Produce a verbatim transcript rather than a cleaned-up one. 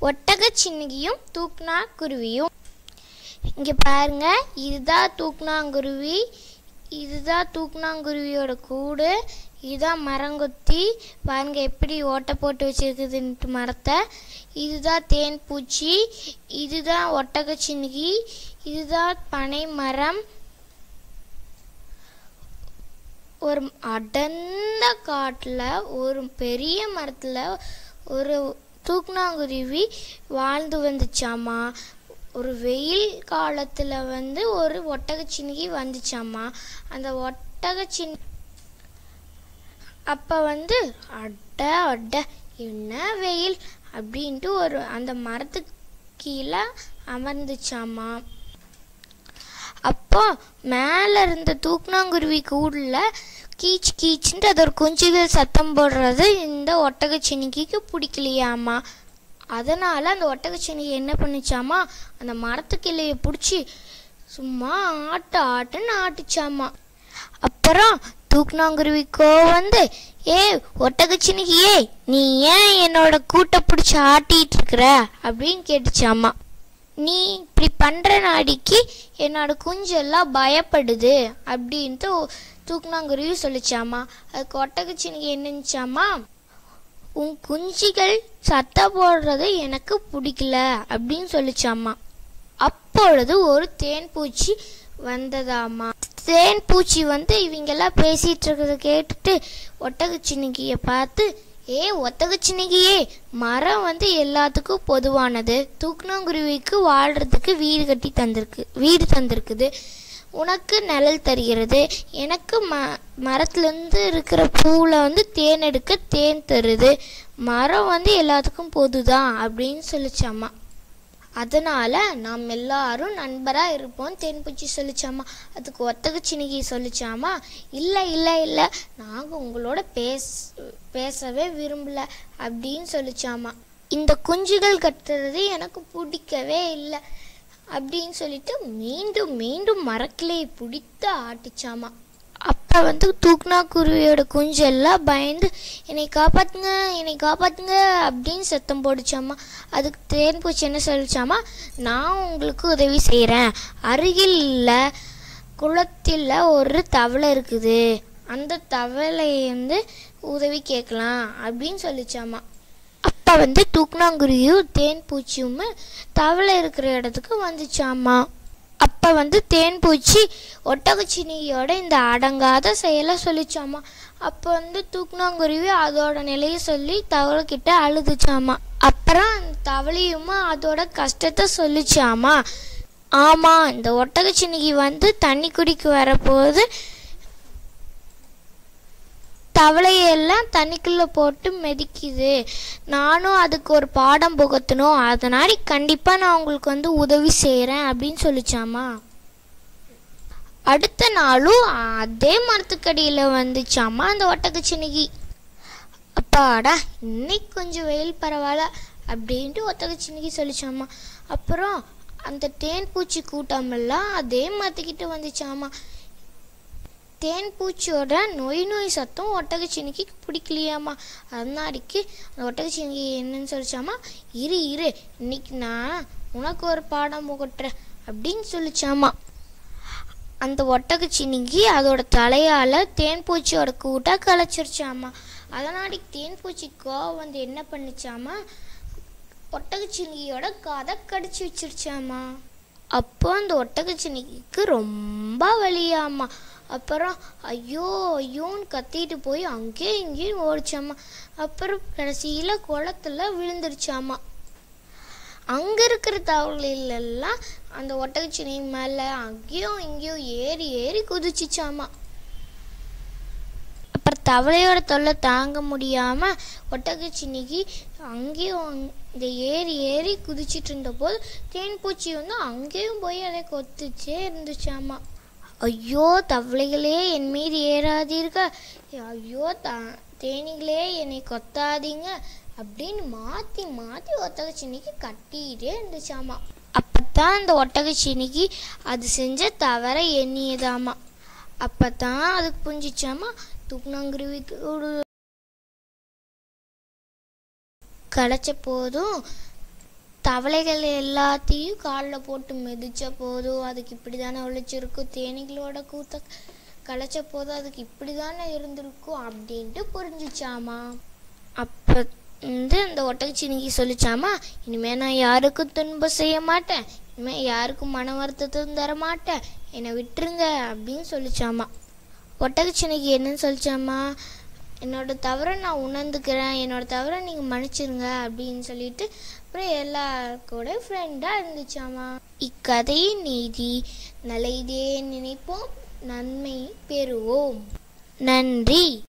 ஒட்டகச்சிவிங்கியும் தூக்கணாங்குருவியும். இங்கே பாருங்க, இதுதான் தூக்கணாங்குருவி. இதுதான் தூக்கணாங்குருவியோட கூடு. இதுதான் மரங்கொத்தி. பாருங்க எப்படி ஓட்டை போட்டு வச்சிருக்குதுன்ட்டு மரத்தை. இதுதான் தேன் பூச்சி. இதுதான் ஒட்டகச்சிவிங்கி. இதுதான் பனை மரம். ஒரு அடர்ந்த காட்டில் ஒரு பெரிய மரத்தில் ஒரு தூக்கணாங்குருவி வாழ்ந்து வந்துச்சாமா. ஒரு வெயில் காலத்தில் வந்து ஒரு ஒட்டகச்சிவிங்கி வந்துச்சாமா. அந்த ஒட்டகச்சின் அப்போ வந்து அட அட என்ன வெயில் அப்படின்ட்டு ஒரு அந்த மரத்துக்கு கீழே அமர்ந்துச்சாமா. அப்போ மேலே இருந்த தூக்கணாங்குருவி கூடில் கீச் கீச்சுன்ட்டு அது ஒரு குஞ்சுகள் சத்தம் போடுறது இந்த ஒட்டகச்சிவிங்கிக்கு பிடிக்கலையாமா. அதனால் அந்த ஒட்டகச்சிவிங்கி என்ன பண்ணிச்சாமா, அந்த மரத்துக்கிளையை பிடிச்சி சும்மா ஆட்டு ஆட்டுன்னு ஆட்டுச்சாமா. அப்புறம் தூக்கணாங்குருவிக்கோ வந்து, ஏ ஒட்டகச்சிவிங்கியே, நீ ஏன் என்னோட கூட்டை பிடிச்சி ஆட்டிகிட்டு இருக்கிற அப்படின்னு கேட்டுச்சாமா. நீ இப்படி பண்ணுற நாடிக்கு என்னோட குஞ்செல்லாம் பயப்படுது அப்படின்ட்டு தூக்கணாங்குருவி சொல்லிச்சாமா. அதுக்கு ஒட்டகச்சிவிங்கி என்னச்சாமா, உன் குஞ்சிகள் சத்தம் போடுறது எனக்கு பிடிக்கல அப்படின்னு சொல்லிச்சாமா. அப்பொழுது ஒரு தேன் பூச்சி வந்ததாமா. தேன் பூச்சி வந்து இவங்கெல்லாம் பேசிகிட்டு இருக்கிறத கேட்டுட்டு ஒட்டகச்சிவிங்கியை பார்த்து, ஏ ஒட்டகச்சிவிங்கியே, மரம் வந்து எல்லாத்துக்கும் பொதுவானது. தூக்கணாங்குருவிக்கு வாழ்கிறதுக்கு வீடு கட்டி தந்திருக்கு வீடு தந்திருக்குது. உனக்கு நிழல் தருகிறது. எனக்கு ம மரத்துலேருந்து இருக்கிற பூவில் வந்து தேன் எடுக்க தேன் தருது. மரம் வந்து எல்லாத்துக்கும் பொதுதான் அப்படின்னு சொல்லிச்சாமா. அதனால் நாம் எல்லாரும் நண்பராக இருப்போம் தேன்பூச்சி சொல்லிச்சாமா. அதுக்கு ஒட்டகச்சிவிங்கி சொல்லிச்சாமா, இல்லை இல்லை இல்லை, நாங்கள் உங்களோட பேச பேசவே விரும்பலை அப்படின்னு சொல்லிச்சாமா. இந்த குஞ்சுகள் கட்டுறது எனக்கு பிடிக்கவே இல்லை அப்படின்னு சொல்லிட்டு மீண்டும் மீண்டும் மரக்கிளையை பிடித்து ஆட்டிச்சாமா. அப்போ வந்து தூக்கணாங்குருவியோட குஞ்செல்லாம் பயந்து, என்னை காப்பாற்றுங்க என்னை காப்பாற்றுங்க அப்படின்னு சத்தம் போடுச்சாமா. அதுக்கு தேன் பூச்சி என்ன சொல்லிச்சாமா, நான் உங்களுக்கு உதவி செய்கிறேன். அருகில் இல்லை குளத்தில் ஒரு தவளை இருக்குது, அந்த தவளையை வந்து உதவி கேட்கலாம் அப்படின்னு சொல்லிச்சாமா. அப்போ வந்து தூக்கணாங்குருவியும் தேன் பூச்சியும் தவளை இருக்கிற இடத்துக்கு வந்துச்சாமா. அப்போ வந்து தேன் பூச்சி ஒட்டகச்சிவிங்கியோட இந்த அடங்காத செயலை சொல்லிச்சாமா. அப்போ வந்து தூக்கணாங்குருவி அதோட நிலையை சொல்லி தவளைக்கிட்ட அழுதுச்சாமா. அப்புறம் அந்த தவளையுமா அதோட கஷ்டத்தை சொல்லிச்சாமா. ஆமாம், இந்த ஒட்டகச்சிவிங்கி வந்து தண்ணி குடிக்க வரப்போது தவளையெல்லாம் தண்ணிக்குள்ளே போட்டு மிதிக்குது. நானும் அதுக்கு ஒரு பாடம் புகட்டணும். அதனால் கண்டிப்பாக நான் உங்களுக்கு வந்து உதவி செய்கிறேன் அப்படின்னு சொல்லிச்சாமா. அடுத்த நாளும் அதே மரத்துக்கடியில் வந்துச்சாமா அந்த ஒட்டகச்சிவிங்கி. அப்பாடா, இன்னைக்கு கொஞ்சம் வெயில் பரவாயில்ல அப்படின்ட்டு ஒட்டகச்சிவிங்கி சொல்லிச்சாமா. அப்புறம் அந்த தேன் பூச்சி கூட்டமெல்லாம் அதே மரத்துக்கிட்ட வந்துச்சாமா. தேன் பூச்சியோட நொய் நொய் சத்தம் ஒட்டகச்சிவிங்கிக்கு பிடிக்கலையாமா. அதனாடிக்கு அந்த ஒட்டகச்சிவிங்கி என்னன்னு சொல்லிச்சாமா, இரு இரு இன்னைக்கு நான் உனக்கு ஒரு பாடம் புகட்டுறேன் அப்படின்னு சொல்லிச்சாமா. அந்த ஒட்டகச்சிவிங்கி அதோட தலையால் தேன் பூச்சியோட கூட்டை கலைச்சிருச்சாமா. அதனாடிக்கு தேன் பூச்சி கோவம் வந்து என்ன பண்ணிச்சாமா, ஒட்டகச்சிவிங்கியோட காதை கடிச்சு வச்சிருச்சாமா. அப்போ அந்த ஒட்டகச்சிவிங்கிக்கு ரொம்ப வலியாமா. அப்புறம் ஐயோ ஐயோன்னு கத்திட்டு போய் அங்கேயும் இங்கேயும் ஓடிச்சாமா. அப்புறம் கடைசியில் குளத்துல விழுந்துருச்சாமா. அங்கே இருக்கிற தவளையிலெல்லாம் அந்த ஒட்டகச்சிவிங்கி மேலே அங்கேயும் இங்கேயும் ஏறி ஏறி குதிச்சிச்சாமா. அப்புறம் தவளையோட தொல்லை தாங்க முடியாமல் ஒட்டகச்சிவிங்கி அங்கேயும் இந்த ஏறி ஏறி குதிச்சிட்டு இருந்தபோது தேன் பூச்சி வந்து அங்கேயும் போய் அதை கொத்திச்சே இருந்துச்சாமா. ஐயோ தவளைகளே என் மீது ஏறாதீர்கள், ஐயோ த தேனீகளே என்னை கொத்தாதீங்க அப்படின்னு மாற்றி மாற்றி ஒட்டகச்சிவிங்கி கட்டிகிட்டே இருந்துச்சாமா. அப்போ தான் அந்த ஒட்டகச்சிவிங்கி அது செஞ்ச தவற எண்ணியதாமா. அப்போ தான் அதுக்கு புரிஞ்சிச்சாமா, தூக்கணாங்குருவிக்கு கிடைச்ச போதும் தவளைகள் எல்லாத்தையும் காலில் போட்டு மிதிச்ச போதும் அதுக்கு இப்படி தானே ஒழிச்சிருக்கும், தேனீகளோட கூத்த கலைச்ச போதும் அதுக்கு இப்படி தானே இருந்திருக்கும் அப்படின்ட்டு புரிஞ்சிச்சாமா. அப்போ வந்து அந்த ஒட்டகச்சினிக்கு சொல்லிச்சாமா, இனிமேல் நான் யாருக்கும் துன்பம் செய்ய மாட்டேன், இனிமேல் யாருக்கும் மன வருத்தத்தும் தர மாட்டேன், என்னை விட்டுருங்க அப்படின்னு சொல்லிச்சாமா. ஒட்டகச்சினிக்கு என்னன்னு சொல்லிச்சாமா, என்னோட தவறை நான் உணர்ந்துக்கிறேன், என்னோட தவறை நீங்கள் மன்னிச்சிருங்க அப்படின்னு சொல்லிட்டு அப்புறம் எல்லாருக்கூட ஃப்ரெண்டாக இருந்துச்சாமா. இக்கதையின் நீதி, நல்லதே நினைப்போம், நன்மை பெறுவோம். நன்றி.